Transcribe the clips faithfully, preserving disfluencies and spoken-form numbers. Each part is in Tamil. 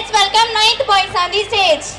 let's welcome ninth boys on the stage.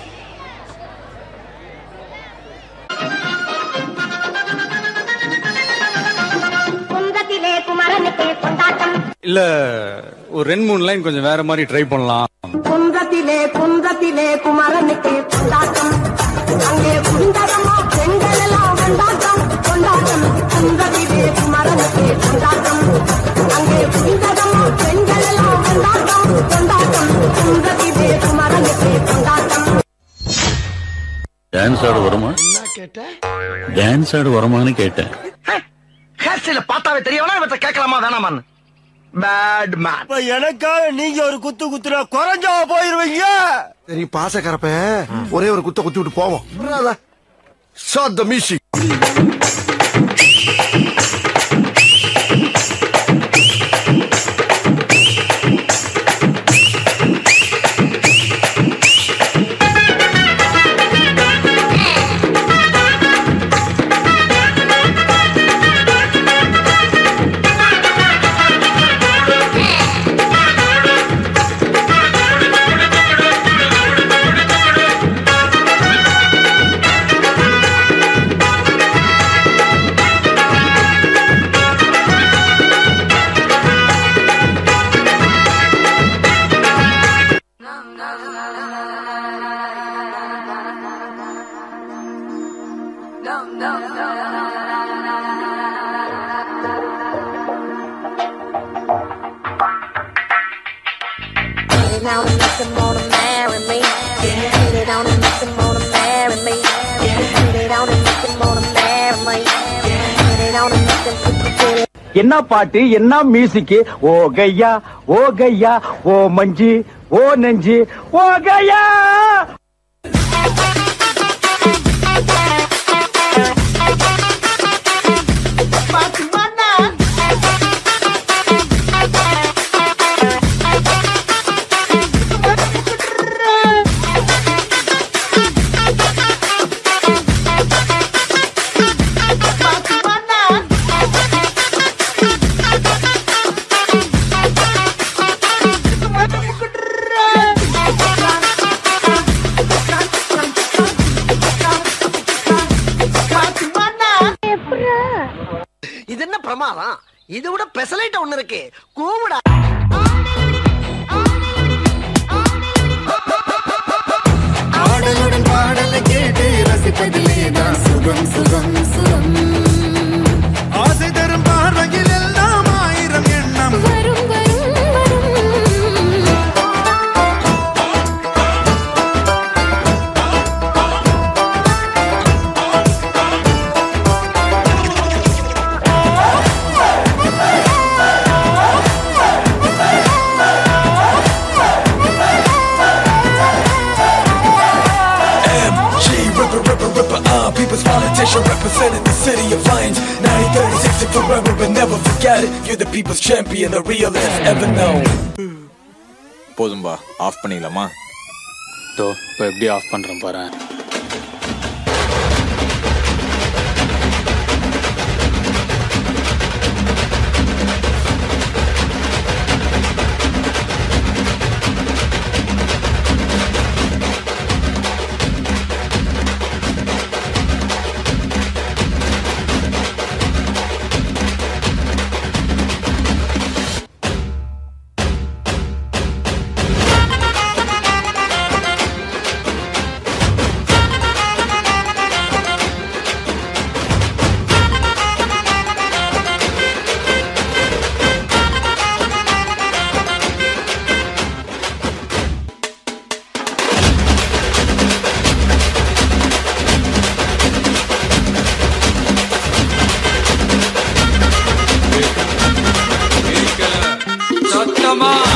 kundathile kumaranukku kondattam. இல்ல ஒரு ரெண்டு மூணு லைன் கொஞ்சம் வேற மாதிரி ட்ரை பண்ணலாம். kundathile kundathile kumaranukku kondattam. அங்கே குண்டரமா பெண்கள் எல்லாம் கொண்டாட்டம் கொண்டாட்டம். kundathile kumaranukku kondattam. அங்கே குண்டரமா பெண்கள் எல்லாம் கொண்டாட்டம் கொண்டாட்டம். kundathile kumaranukku kondattam. டான்ஸ் ஆட வருமா? என்ன கேட்ட? டான்ஸ் ஆட வருமான்னு கேட்டேன். ஹேர் ஸ்டைல பார்த்தாவே தெரியவனா இவற்றை கேட்கலாமா வேணாமான்னு? Bad man. எனக்காக நீங்க ஒரு குத்து குத்துனா குறைஞ்சா போயிருவீங்க. சரி பாசக்கரப்ப ஒரே ஒரு குத்த குத்தி விட்டு போவோம். Shut the music. Down and make them wanna marry me. Yeah. Get it down and make them wanna marry me. Yeah. Get it down and make them wanna marry me. Yeah. Get it down and make them get it. என்ன பாட்டு என்ன மியூசிக்? ஓ கையா ஓ கையா ஓ மஞ்சி ஓ நெஞ்சி ஓ கையா. இது என்ன பிரமாதம்? இது விட பெசலைட் ஒண்ணு இருக்கு. கூமுடா. ஆடலுடன் பாடலை கேட்டு ரசிப்பதிலே தான் சுகம் சுகம் சுகம். ஆசை தரும் பார்வையில் எல்லாம் ஆயிரம் எண்ணம் வரும் வரும் people's politician representing the city of lions. Nineteen thirty-six and forever, but never forget it. You're the people's champion, the realest ever known. போதும்பா, ஆஃப் பண்ணிடலாமா? தோ இப்போ எப்படி ஆஃப் பண்றேன் பாரு. Come on.